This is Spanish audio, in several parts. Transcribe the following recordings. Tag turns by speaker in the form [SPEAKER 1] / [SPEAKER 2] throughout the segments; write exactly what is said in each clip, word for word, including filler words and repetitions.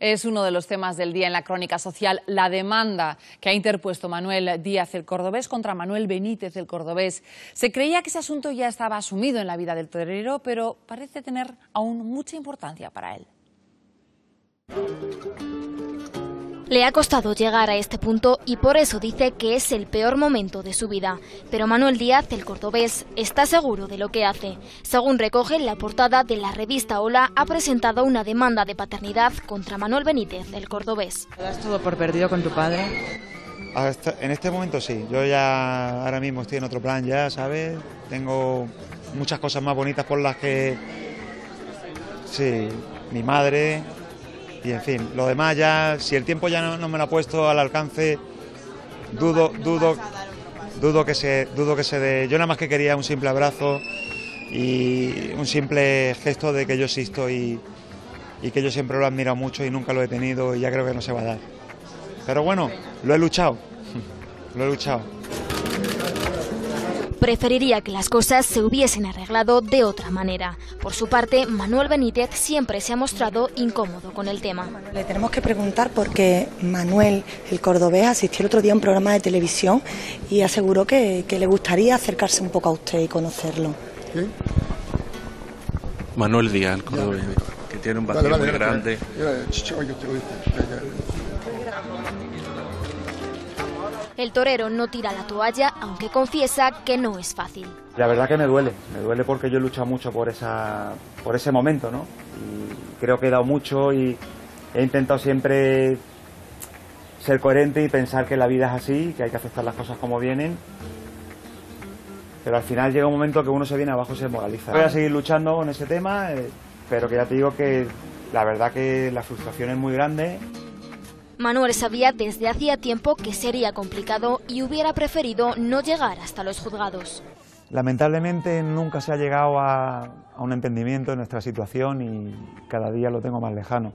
[SPEAKER 1] Es uno de los temas del día en la crónica social, la demanda que ha interpuesto Manuel Díaz el Cordobés contra Manuel Benítez el Cordobés. Se creía que ese asunto ya estaba asumido en la vida del torero, pero parece tener aún mucha importancia para él.
[SPEAKER 2] Le ha costado llegar a este punto y por eso dice que es el peor momento de su vida. Pero Manuel Díaz, el cordobés, está seguro de lo que hace. Según recoge en la portada de la revista Hola, ha presentado una demanda de paternidad contra Manuel Benítez, el cordobés.
[SPEAKER 3] ¿Lo das todo por perdido con tu padre?
[SPEAKER 4] Hasta en este momento sí. Yo ya ahora mismo estoy en otro plan ya, ¿sabes? Tengo muchas cosas más bonitas por las que... Sí, mi madre... Y en fin, lo demás ya, si el tiempo ya no, no me lo ha puesto al alcance, dudo, dudo, dudo que se, dudo que se dé. Yo nada más que quería un simple abrazo y un simple gesto de que yo existo y, y que yo siempre lo he admirado mucho y nunca lo he tenido y ya creo que no se va a dar. Pero bueno, lo he luchado, lo he luchado.
[SPEAKER 2] Preferiría que las cosas se hubiesen arreglado de otra manera. Por su parte, Manuel Benítez siempre se ha mostrado incómodo con el tema.
[SPEAKER 5] Le tenemos que preguntar porque Manuel, el cordobés, asistió el otro día a un programa de televisión y aseguró que, que le gustaría acercarse un poco a usted y conocerlo.
[SPEAKER 6] ¿Sí?
[SPEAKER 7] Manuel Díaz, el cordobés, que tiene un vacío vale, vale, muy grande.
[SPEAKER 2] El torero no tira la toalla, aunque confiesa que no es fácil.
[SPEAKER 4] La verdad que me duele, me duele porque yo he luchado mucho por, esa, por ese momento, ¿no? Y creo que he dado mucho y he intentado siempre ser coherente y pensar que la vida es así, que hay que aceptar las cosas como vienen. Pero al final llega un momento que uno se viene abajo y se moraliza. Voy a seguir luchando con ese tema, eh, pero que ya te digo que la verdad que la frustración es muy grande.
[SPEAKER 2] Manuel sabía desde hacía tiempo que sería complicado y hubiera preferido no llegar hasta los juzgados.
[SPEAKER 4] Lamentablemente nunca se ha llegado a, a un entendimiento en nuestra situación y cada día lo tengo más lejano.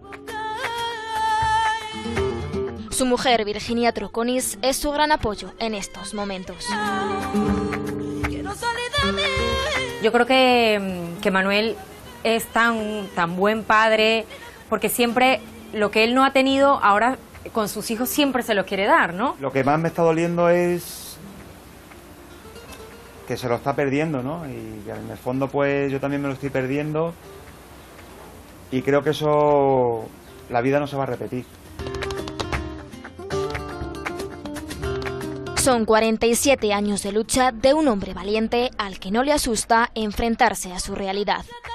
[SPEAKER 2] Su mujer, Virginia Troconis, es su gran apoyo en estos momentos.
[SPEAKER 8] Yo creo que, que Manuel es tan, tan buen padre, porque siempre lo que él no ha tenido, ahora con sus hijos siempre se lo quiere dar, ¿no?
[SPEAKER 4] Lo que más me está doliendo es que se lo está perdiendo, ¿no? Y que en el fondo pues yo también me lo estoy perdiendo y creo que eso, la vida no se va a repetir.
[SPEAKER 2] Son cuarenta y siete años de lucha de un hombre valiente al que no le asusta enfrentarse a su realidad.